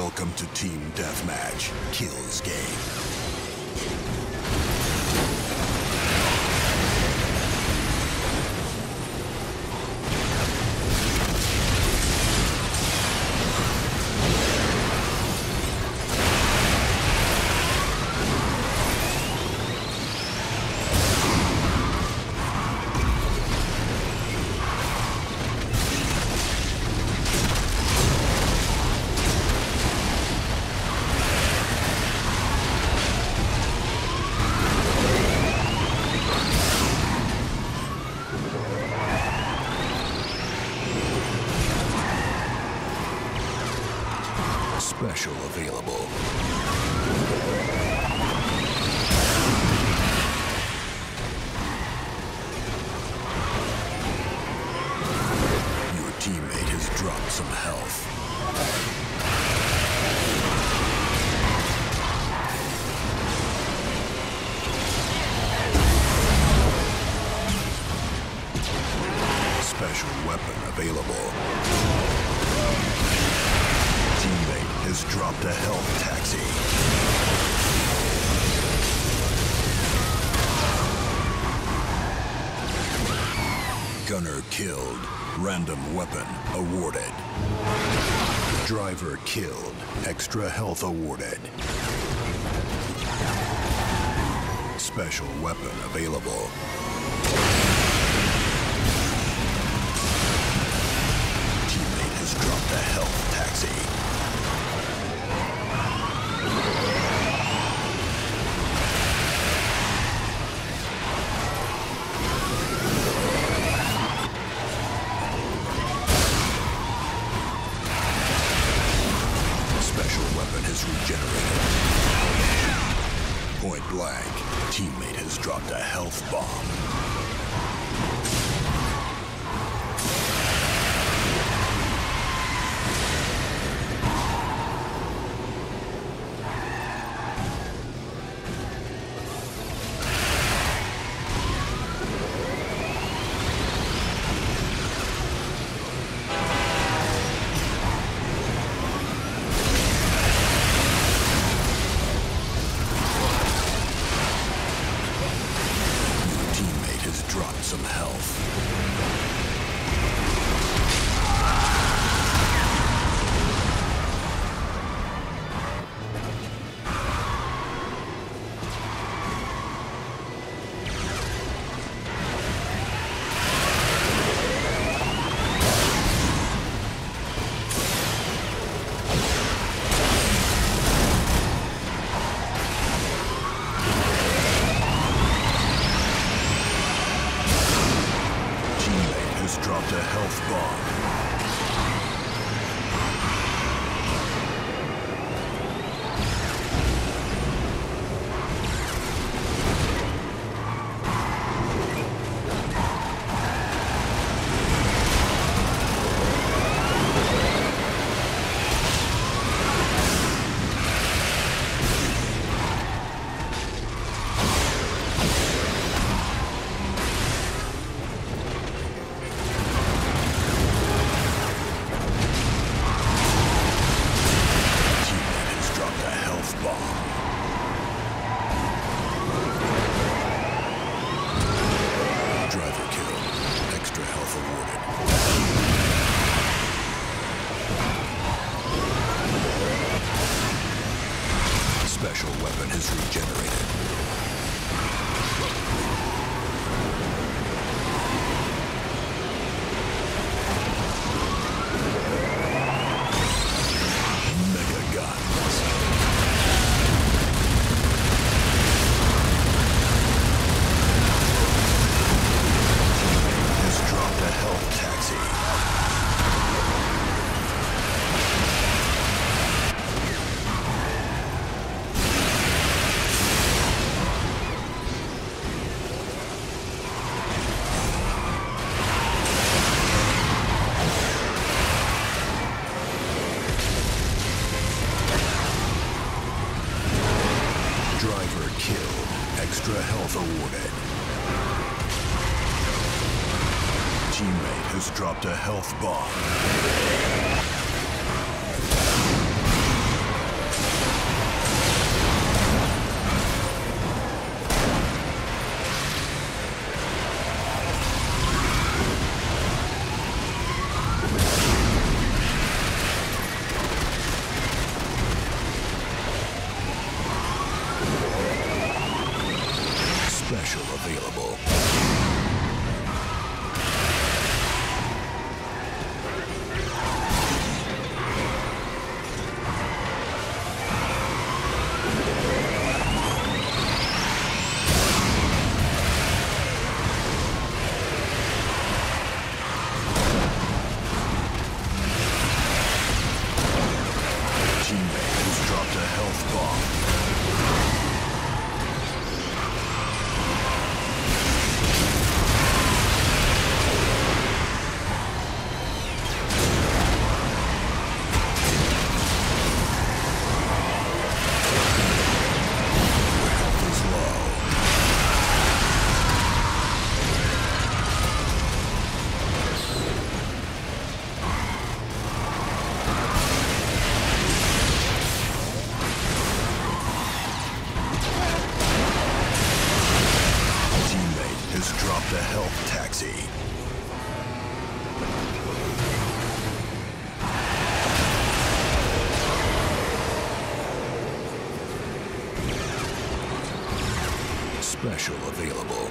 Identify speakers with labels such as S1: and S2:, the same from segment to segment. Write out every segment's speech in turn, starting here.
S1: Welcome to Team Deathmatch, Kills Game. Special available. Your teammate has dropped some health. Special weapon available. Teammate has dropped a health taxi. Gunner killed. Random weapon awarded. Driver killed. Extra health awarded. Special weapon available. Teammate has dropped a health taxi. Is regenerated. Point blank, teammate has dropped a health bomb. Dropped some health. Dropped a health bomb. Special weapon is regenerated. Mega guns. Has dropped a health taxi. Driver killed. Extra health awarded. Teammate has dropped a health bomb. Special available. Teammate has dropped a health bomb. Dropped a health taxi. Special available.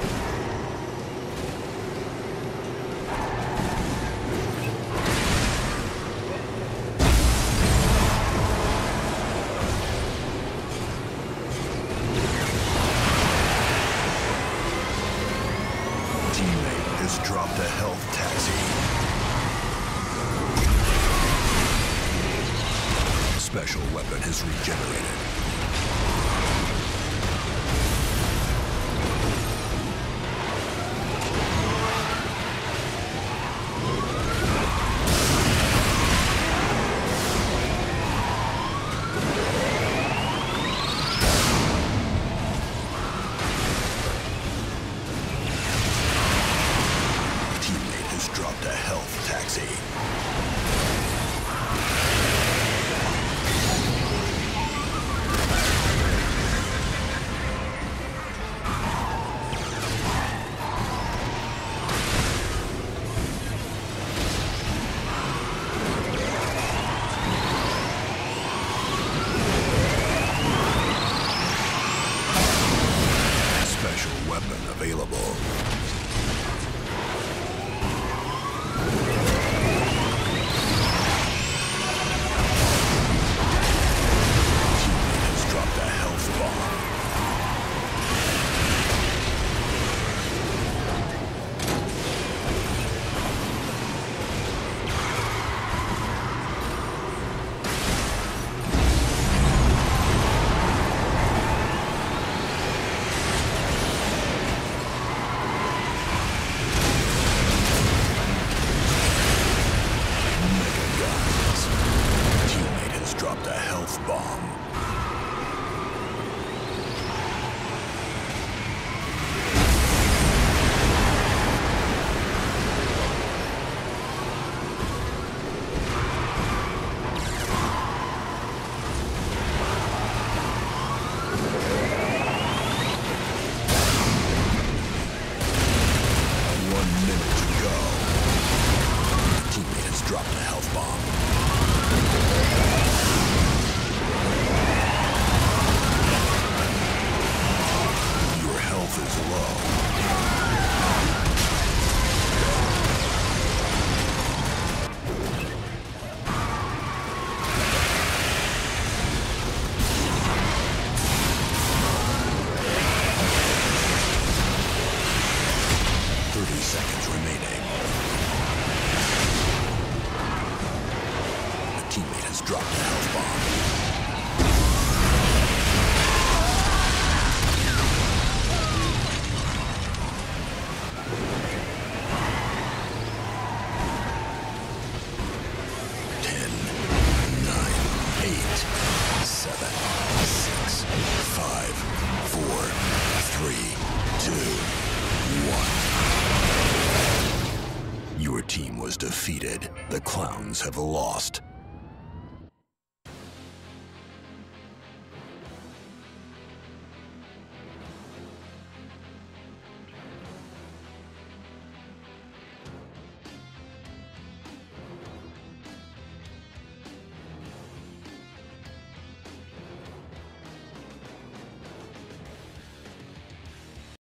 S1: Teammate has dropped a health taxi. Special weapon has regenerated. Dropped a health taxi. Special weapon available. Dropped a health bomb. Dropped a health bomb. Your health is low. Seconds remaining. A teammate has dropped a health bomb. Your team was defeated. The clowns have lost.